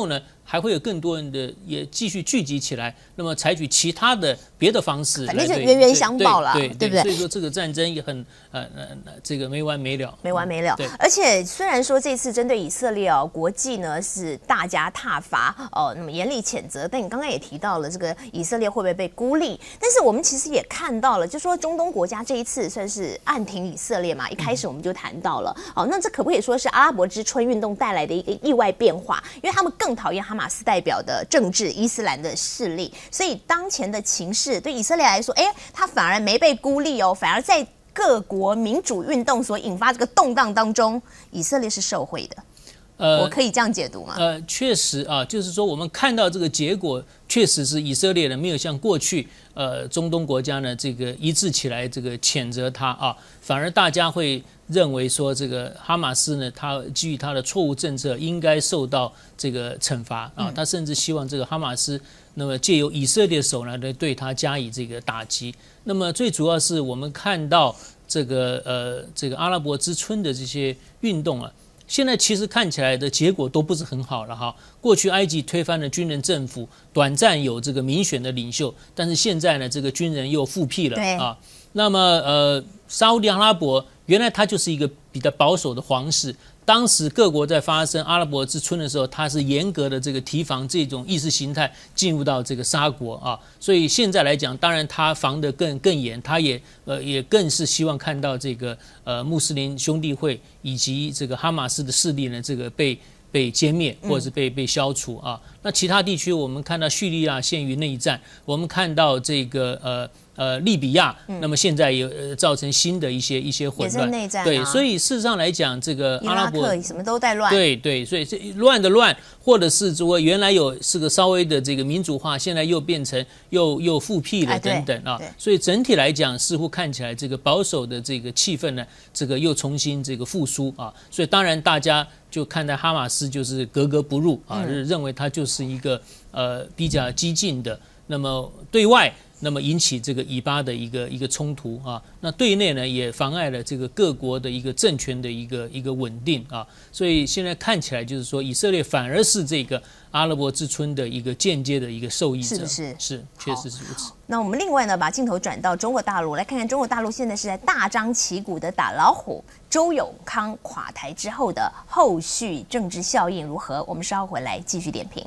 Speaker 2: 还会有更多人的也继续聚集起来，那么采取其他的别的方式，
Speaker 1: 反正就冤冤相报了，
Speaker 2: 对
Speaker 1: 对不对？
Speaker 2: 所以说这个战争也很呃呃这个没完没了，
Speaker 1: 没完没了。
Speaker 2: 对，
Speaker 1: 而且虽然说这次针对以色列哦，国际呢是大加挞伐哦，那么严厉谴责，但你刚刚也提到了这个以色列会不会被孤立？但是我们其实也看到了，就说中东国家这一次算是暗挺以色列嘛，一开始我们就谈到了，哦，那这可不可以说是阿拉伯之春运动带来的一个意外变化？因为他们更讨厌哈马斯代表的政治伊斯兰的势力，所以当前的情势对以色列来说，哎，他反而没被孤立哦，反而在各国民主运动所引发这个动荡当中，以色列是受惠的。呃，我可以这样解读吗？
Speaker 2: 呃，确实啊，就是说我们看到这个结果，确实是以色列人没有像过去呃中东国家呢这个一致起来这个谴责他啊，反而大家会认为说这个哈马斯呢，他基于他的错误政策应该受到这个惩罚啊，他甚至希望这个哈马斯那么借由以色列手呢来对他加以这个打击。那么最主要是我们看到这个呃这个阿拉伯之春的这些运动啊。现在其实看起来的结果都不是很好了哈。过去埃及推翻了军人政府，短暂有这个民选的领袖，但是现在呢，这个军人又复辟了啊。那么呃，沙烏地阿拉伯原来它就是一个比较保守的皇室。当时各国在发生阿拉伯之春的时候，它是严格的这个提防这种意识形态进入到这个沙国啊，所以现在来讲，当然它防得更更严，它也呃也更是希望看到这个呃穆斯林兄弟会以及这个哈马斯的势力呢，这个被被歼灭或者是被被消除啊。那其他地区我们看到叙利亚陷于内战，我们看到这个呃。呃，利比亚，那么现在也、呃、造成新的一些一些混乱，
Speaker 1: 内战、啊、
Speaker 2: 对，所以事实上来讲，这个阿拉伯
Speaker 1: 什么都在乱，
Speaker 2: 对对，所以这乱的乱，或者是说原来有是个稍微的这个民主化，现在又变成又又复辟了等等啊，所以整体来讲，似乎看起来这个保守的这个气氛呢，这个又重新这个复苏啊，所以当然大家就看待哈马斯就是格格不入啊，嗯、认为他就是一个呃比较激进的，那么对外。那么引起这个以巴的一个一个冲突啊，那对内呢也妨碍了这个各国的一个政权的一个一个稳定啊，所以现在看起来就是说，以色列反而是这个阿拉伯之春的一个间接的一个受益者，
Speaker 1: 是不是？
Speaker 2: 是，确实是如此。
Speaker 1: 那我们另外呢，把镜头转到中国大陆，来看看中国大陆现在是在大张旗鼓的打老虎，周永康垮台之后的后续政治效应如何？我们稍后回来继续点评。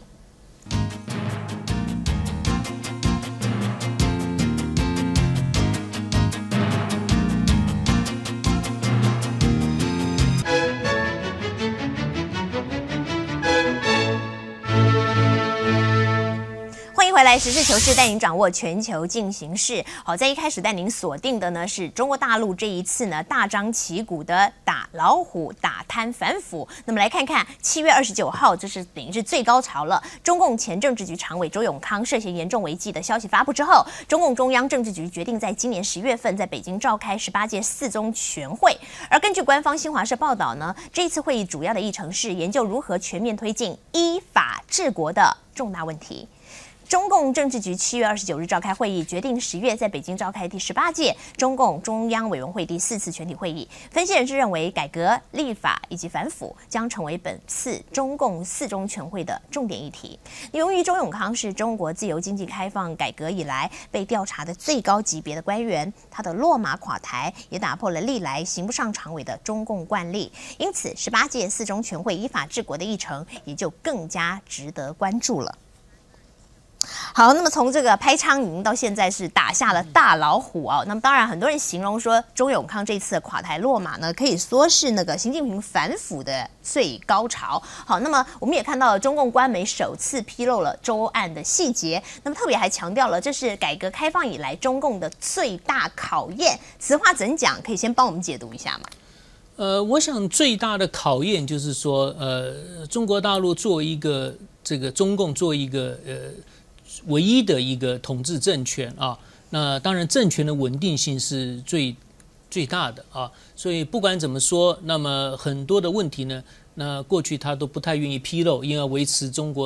Speaker 1: 回来，实事求是带您掌握全球进行式。好，在一开始带您锁定的呢是中国大陆这一次呢大张旗鼓的打老虎、打贪反腐。那么来看看七月二十九号，这是等于是最高潮了。中共前政治局常委周永康涉嫌严重违纪的消息发布之后，中共中央政治局决定在今年十月份在北京召开十八届四中全会。而根据官方新华社报道呢，这一次会议主要的议程是研究如何全面推进依法治国的重大问题。中共政治局七月二十九日召开会议，决定十月在北京召开第十八届中共中央委员会第四次全体会议。分析人士认为，改革、立法以及反腐将成为本次中共四中全会的重点议题。由于周永康是中国自由经济开放改革以来被调查的最高级别的官员，他的落马垮台也打破了历来行不上常委的中共惯例，因此十八届四中全会依法治国的议程也就更加值得关注了。好，那么从这个拍苍蝇到现在是打下了大老虎啊、哦，那么当然很多人形容说周永康这次的垮台落马呢，可以说是那个习近平反腐的最高潮。好，那么我们也看到了中共官媒首次披露了周案的细节，那么特别还强调了这是改革开放以来中共的最大考验。此话怎讲？可以先帮我们解读一下吗？
Speaker 2: 呃，我想最大的考验就是说，呃，中国大陆作为一个这个中共作为一个呃。唯一的一个统治政权啊，那当然政权的稳定性是最最大的啊，所以不管怎么说，那么很多的问题呢，那过去他都不太愿意披露，因为要维持中国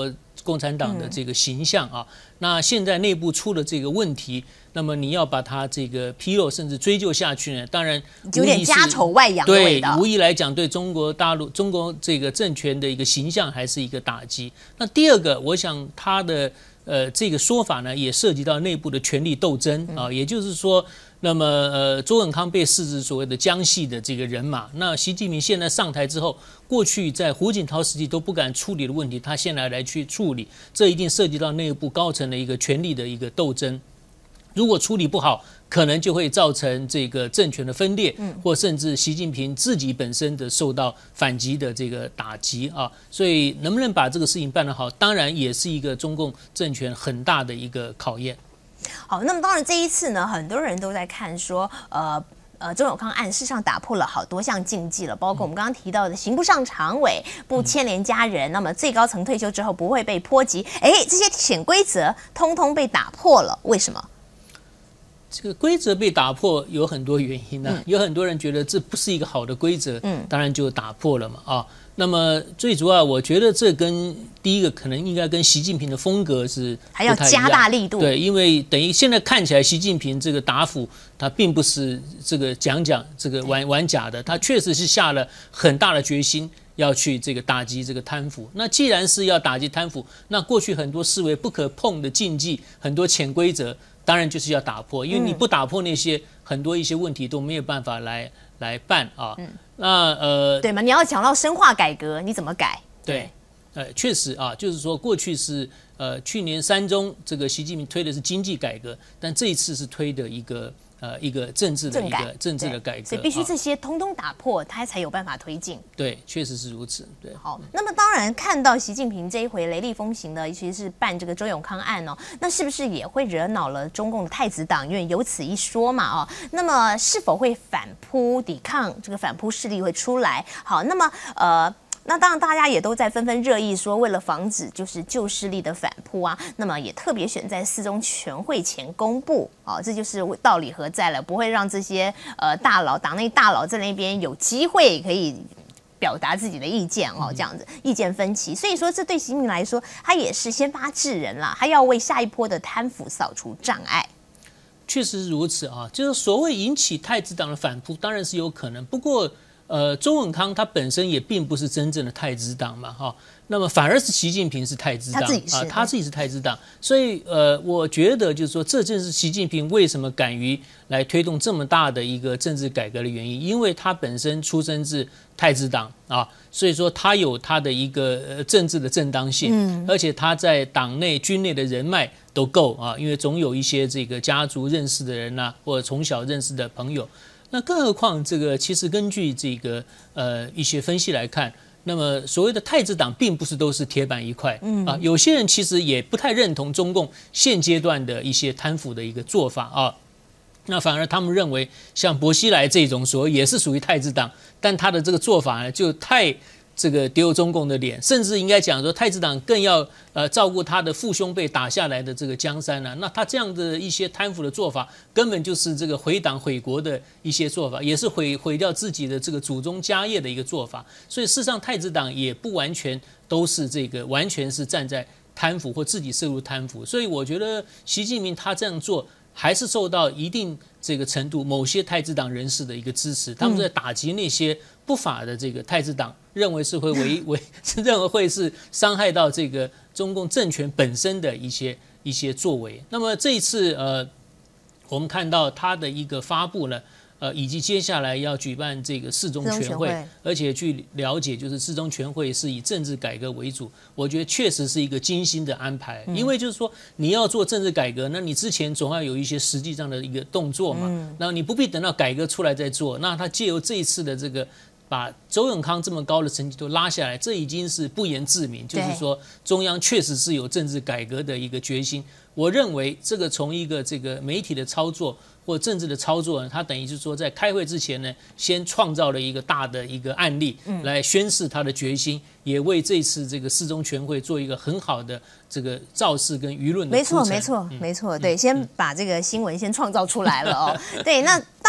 Speaker 2: 共产党的这个形象啊。那现在内部出了这个问题，那么你要把它这个披露甚至追究下去呢？当然
Speaker 1: 有点家丑外扬的味道。
Speaker 2: 对，无疑来讲，对中国大陆、中国这个政权的一个形象还是一个打击。那第二个，我想他的呃这个说法呢，也涉及到内部的权力斗争啊，也就是说。那么，呃，周永康被视之所谓的江系的这个人马。那习近平现在上台之后，过去在胡锦涛时期都不敢处理的问题，他现在来去处理，这一定涉及到内部高层的一个权力的一个斗争。如果处理不好，可能就会造成这个政权的分裂，或甚至习近平自己本身的受到反击的这个打击啊。所以，能不能把这个事情办得好，当然也是一个中共政权很大的一个考验。
Speaker 1: 好，那么当然这一次呢，很多人都在看说，呃呃，周永康案事实上打破了好多项禁忌了，包括我们刚刚提到的刑不上常委、不牵连家人，那么最高层退休之后不会被波及，哎，这些潜规则通通被打破了，为什么？
Speaker 2: 这个规则被打破有很多原因呢、啊嗯，有很多人觉得这不是一个好的规则，嗯，当然就打破了嘛，啊。那么最主要，我觉得这跟第一个可能应该跟习近平的风格是
Speaker 1: 还要加大力度，
Speaker 2: 对，因为等于现在看起来，习近平这个打腐，他并不是这个讲讲这个玩玩假的，他确实是下了很大的决心要去这个打击这个贪腐。那既然是要打击贪腐，那过去很多视为不可碰的禁忌，很多潜规则，当然就是要打破，因为你不打破那些、嗯、很多一些问题都没有办法来来办啊。嗯那呃，
Speaker 1: 对嘛？你要讲到深化改革，你怎么改？
Speaker 2: 对，呃，确实啊，就是说过去是呃，去年三中这个习近平推的是经济改革，但这一次是推的一个呃一个政治的一个政治的改革，
Speaker 1: 所以必须这些通通打破，它才有办法推进。
Speaker 2: 对，确实是如此。对，
Speaker 1: 好，那么当然看到习近平这一回雷厉风行的，其实是办这个周永康案哦，那是不是也会惹恼了中共的太子党？因为有此一说嘛哦，那么是否会反扑抵抗这个反扑势力会出来？好，那么呃。那当然，大家也都在纷纷热议说，为了防止就是旧势力的反扑啊，那么也特别选在四中全会前公布，哦，这就是道理何在了，不会让这些呃大佬、党内大佬在那边有机会可以表达自己的意见哦，这样子意见分歧。所以说，这对习近平来说，他也是先发制人啦，他要为下一波的贪腐扫除障碍。
Speaker 2: 确实如此啊，就是所谓引起太子党的反扑，当然是有可能，不过。呃，周永康他本身也并不是真正的太子党嘛，哈、哦，那么反而是习近平是太子党
Speaker 1: 他自己是、
Speaker 2: 啊，他自己是太子党，所以呃，我觉得就是说，这正是习近平为什么敢于来推动这么大的一个政治改革的原因，因为他本身出身自太子党啊，所以说他有他的一个、呃、政治的正当性，嗯，而且他在党内军内的人脉都够啊，因为总有一些这个家族认识的人呐、啊，或者从小认识的朋友。那更何况，这个其实根据这个呃一些分析来看，那么所谓的太子党并不是都是铁板一块，嗯啊，有些人其实也不太认同中共现阶段的一些贪腐的一个做法啊，那反而他们认为像薄熙来这种所谓也是属于太子党，但他的这个做法呢就太。这个丢中共的脸，甚至应该讲说，太子党更要呃照顾他的父兄辈打下来的这个江山呢、啊。那他这样的一些贪腐的做法，根本就是这个毁党毁国的一些做法，也是毁毁掉自己的这个祖宗家业的一个做法。所以事实上，太子党也不完全都是这个，完全是站在贪腐或自己涉入贪腐。所以我觉得习近平他这样做，还是受到一定这个程度某些太子党人士的一个支持，他们在打击那些不法的这个太子党。认为是会违违，认为会是伤害到这个中共政权本身的一些一些作为。那么这一次呃，我们看到他的一个发布呢，呃，以及接下来要举办这个四中全会，而且据了解，就是四中全会是以政治改革为主。我觉得确实是一个精心的安排，因为就是说你要做政治改革，那你之前总要有一些实际上的一个动作嘛，然后你不必等到改革出来再做。那他借由这一次的这个。把周永康这么高的成绩都拉下来，这已经是不言自明，就是说中央确实是有政治改革的一个决心。我认为这个从一个这个媒体的操作或政治的操作呢，它等于是说在开会之前呢，先创造了一个大的一个案例，来宣示他的决心，也为这次这个四中全会做一个很好的这个造势跟舆论的铺陈。
Speaker 1: 没错，没错，没错，对，先把这个新闻先创造出来了哦。对，那当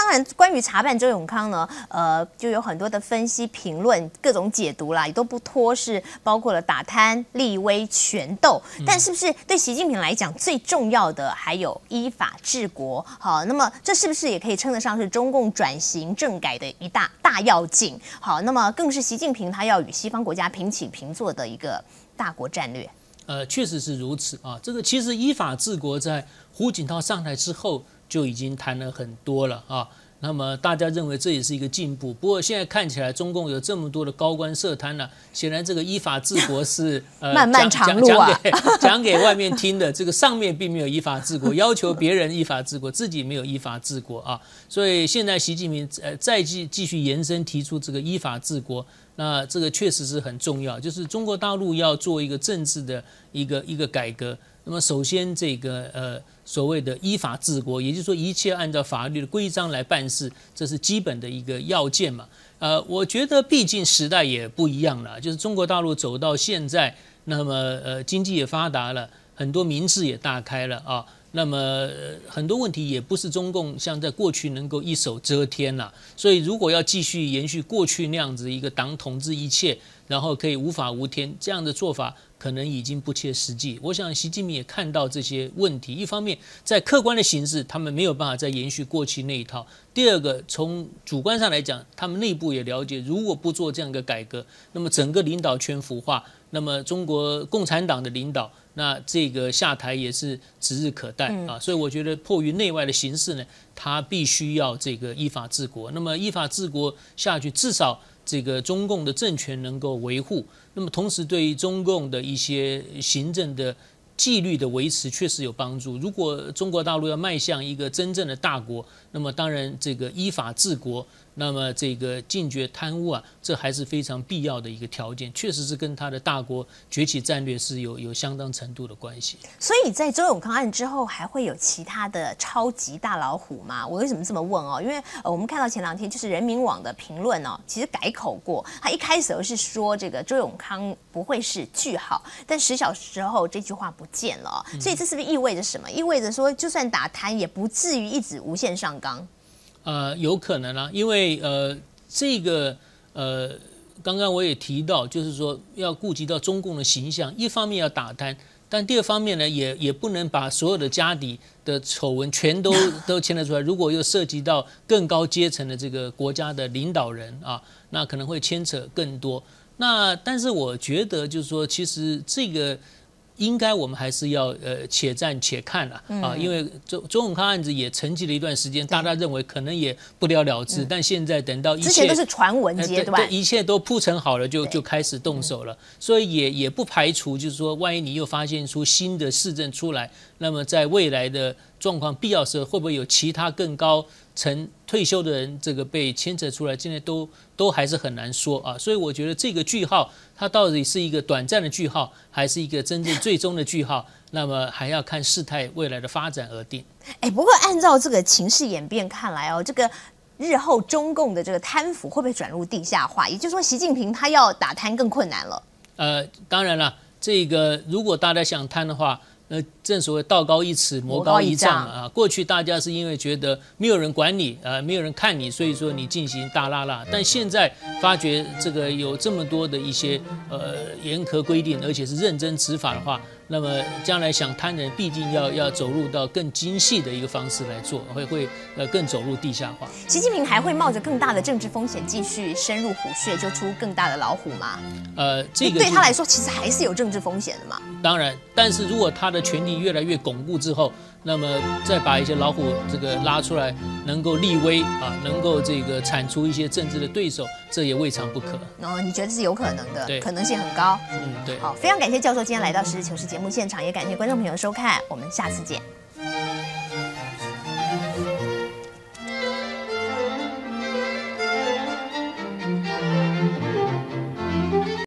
Speaker 1: 当然，关于查办周永康呢，呃，就有很多的分析、评论、各种解读啦，也都不脱是包括了打贪、立威、权斗。但是不是对习近平来讲最重要的还有依法治国？好，那么这是不是也可以称得上是中共转型政改的一大大要紧？好，那么更是习近平他要与西方国家平起平坐的一个大国战略。
Speaker 2: 呃，确实是如此啊。这个其实依法治国在胡锦涛上台之后就已经谈了很多了啊。那么大家认为这也是一个进步，不过现在看起来中共有这么多的高官涉贪呢、啊，显然这个依法治国是呃
Speaker 1: 漫漫长路啊，
Speaker 2: 讲给讲给外面听的，这个上面并没有依法治国，要求别人依法治国，自己没有依法治国啊。所以现在习近平呃再继继续延伸提出这个依法治国，那这个确实是很重要，就是中国大陆要做一个政治的一个一个改革。那么首先这个呃所谓的依法治国，也就是说一切按照法律的规章来办事，这是基本的一个要件嘛。呃，我觉得毕竟时代也不一样了，就是中国大陆走到现在，那么呃经济也发达了，很多民智也大开了啊。那么、呃、很多问题也不是中共像在过去能够一手遮天了，所以如果要继续延续过去那样子一个党统治一切，然后可以无法无天这样的做法，可能已经不切实际。我想习近平也看到这些问题，一方面在客观的形势，他们没有办法再延续过去那一套；第二个，从主观上来讲，他们内部也了解，如果不做这样一个改革，那么整个领导圈腐化，那么中国共产党的领导，那这个下台也是指日可待啊。所以我觉得迫于内外的形势呢，他必须要这个依法治国。那么依法治国下去，至少这个中共的政权能够维护，那么同时对于中共的一些行政的纪律的维持确实有帮助。如果中国大陆要迈向一个真正的大国，那么当然这个依法治国，那么这个禁绝贪污啊，这还是非常必要的一个条件，确实是跟他的大国崛起战略是有有相当程度的关系。
Speaker 1: 所以在周永康案之后，还会有其他的超级大老虎吗？我为什么这么问哦？因为、呃、我们看到前两天就是人民网的评论哦，其实改口过，他一开始是说这个周永康不会是句号，但十小时之后这句话不见了、哦，所以这是不是意味着什么？意味着说，就算打贪，也不至于一直无限上纲。
Speaker 2: 呃，有可能啊，因为呃，这个呃，刚刚我也提到，就是说要顾及到中共的形象，一方面要打贪，但第二方面呢，也也不能把所有的家底的丑闻全都都牵得出来。如果又涉及到更高阶层的这个国家的领导人啊，那可能会牵扯更多。那但是我觉得，就是说，其实这个。应该我们还是要呃且战且看了啊，因为周周永康案子也沉寂了一段时间，大家认为可能也不了了之，但现在等到一切
Speaker 1: 之前都是传闻阶段，
Speaker 2: 呃、一切都铺陈好了，就就开始动手了，所以也也不排除就是说，万一你又发现出新的事证出来，那么在未来的状况必要时候，会不会有其他更高层退休的人这个被牵扯出来，现在都都还是很难说啊。所以我觉得这个句号，它到底是一个短暂的句号，还是一个真正最终的句号，那么还要看事态未来的发展而定。
Speaker 1: 哎，不过按照这个情势演变看来哦，这个日后中共的这个贪腐会不会转入地下化？也就是说，习近平他要打贪更困难了。
Speaker 2: 呃，当然了，这个如果大家想贪的话。那正所谓道高一尺，魔高一丈啊！过去大家是因为觉得没有人管你，呃，没有人看你，所以说你进行大拉拉。但现在发觉这个有这么多的一些呃严苛规定，而且是认真执法的话，那么将来想贪人，毕竟要要走入到更精细的一个方式来做，会会呃更走入地下化。
Speaker 1: 习近平还会冒着更大的政治风险，继续深入虎穴，就出更大的老虎吗？
Speaker 2: 呃，这个
Speaker 1: 对他来说，其实还是有政治风险的嘛。
Speaker 2: 当然，但是如果他的权力越来越巩固之后，那么再把一些老虎这个拉出来，能够立威啊，能够这个铲除一些政治的对手，这也未尝不可。
Speaker 1: 哦，你觉得是有可能的，
Speaker 2: 对，
Speaker 1: 可能性很高。
Speaker 2: 嗯，对。
Speaker 1: 好，非常感谢教授今天来到实事求是节目现场，也感谢观众朋友的收看，我们下次见。